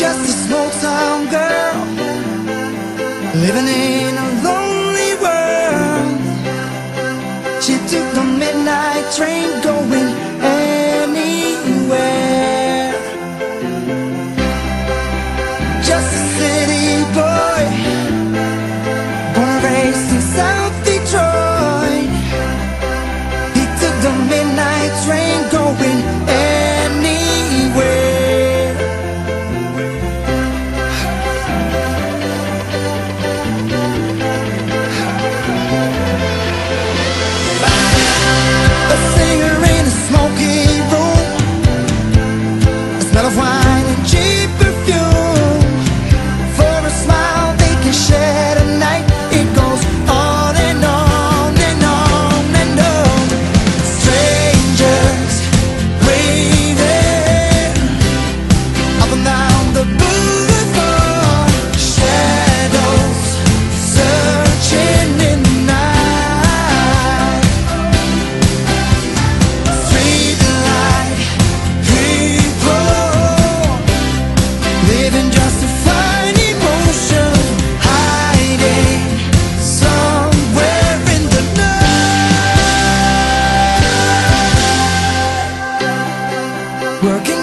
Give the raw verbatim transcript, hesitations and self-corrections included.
just a small town girl living in a lonely world. She took the midnight train going anywhere. Just a city boy, born and raised in South Detroit. He took the midnight train going anywhere. A singer in a smoky room, a smell of wine and cheap perfume. For a smile they can share tonight. It goes on and on and on and on. Strangers waving up and down the boulevard. Shadows searching in the night. Street light people living just to find emotion, hiding somewhere in the night. Working